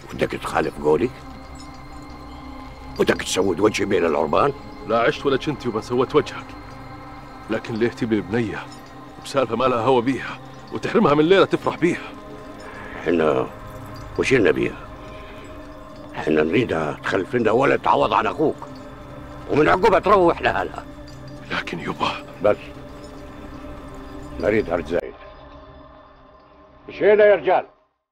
بدك تخالف قولي؟ بدك تسود وجهي بين العربان؟ لا عشت ولا جنتي وما سوت وجهك، لكن ليه تجيب لي بنية بسالفة ما لها هوى بيها وتحرمها من ليلة تفرح بيها؟ احنا وش لنا بيها؟ احنا نريدها تخلف لنا ولد تعوض عن اخوك، ومن عقبها تروح لأهلها. لكن يبا بس نريد هرج زايد. مشينا يا رجال.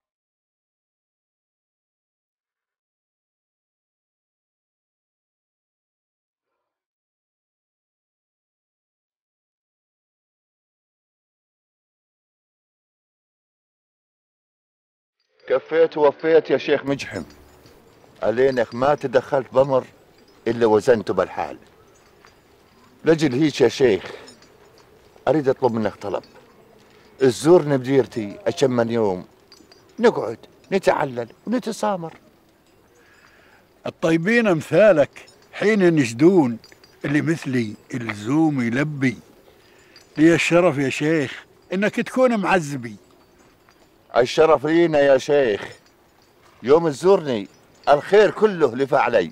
كفيت ووفيت يا شيخ مجحم، علينك ما تدخلت بمر إلا وزنته بالحال. لجل هيك يا شيخ أريد أطلب منك طلب، تزورني بديرتي أشمن يوم، نقعد نتعلل ونتسامر. الطيبين أمثالك حين ينشدون، اللي مثلي اللزوم يلبي. لي الشرف يا شيخ إنك تكون معزبي. الشرف لينا يا شيخ، يوم تزورني الخير كله لف علي.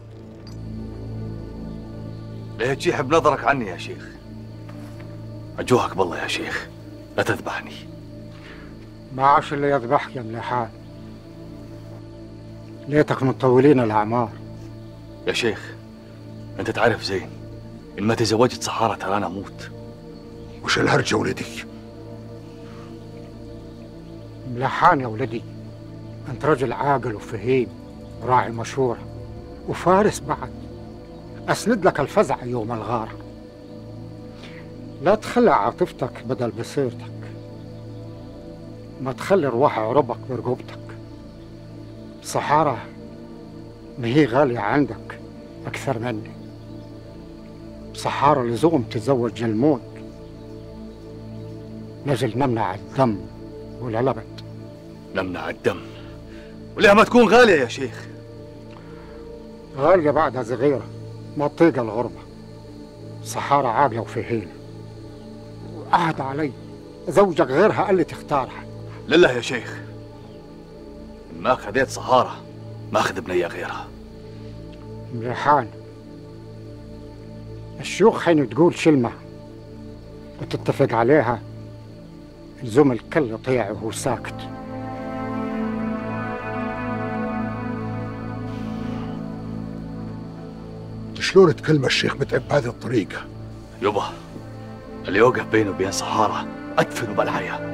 ليه تجيح بنظرك عني يا شيخ؟ أجوهك بالله يا شيخ لا تذبحني. ما عاش اللي يذبحك يا مليحان، ليتك مطولين الأعمار. يا شيخ أنت تعرف زين إن ما تزوجت سحارة ترى أنا أموت. وش الهرجة ولدي؟ مليحان يا ولدي، أنت رجل عاقل وفهيم وراعي مشورة وفارس بعد، أسند لك الفزع يوم الغارة. لا تخلي عاطفتك بدل بصيرتك، ما تخلي رواح عربك برقبتك. سحارة ما هي غالية عندك أكثر مني. سحارة لزوم تتزوج الموت، نجل نمنع الدم والعلبت. نمنع الدم وليه ما تكون غالية يا شيخ؟ غالية بعدها صغيرة ما تطيق الغربة. سحارة عاقلة وفهيمة، وعهد علي زوجك غيرها اللي تختارها. لله يا شيخ، ما خذيت سحارة ما أخذ بنية غيرها. مليحان، الشيوخ حين تقول كلمة وتتفق عليها لزوم الكل يطيع وهو ساكت. شلون تكلم الشيخ متعب بهذه الطريقة؟ يبا اللي يوقف بينه وبين سحارة أدفنه بالحياة.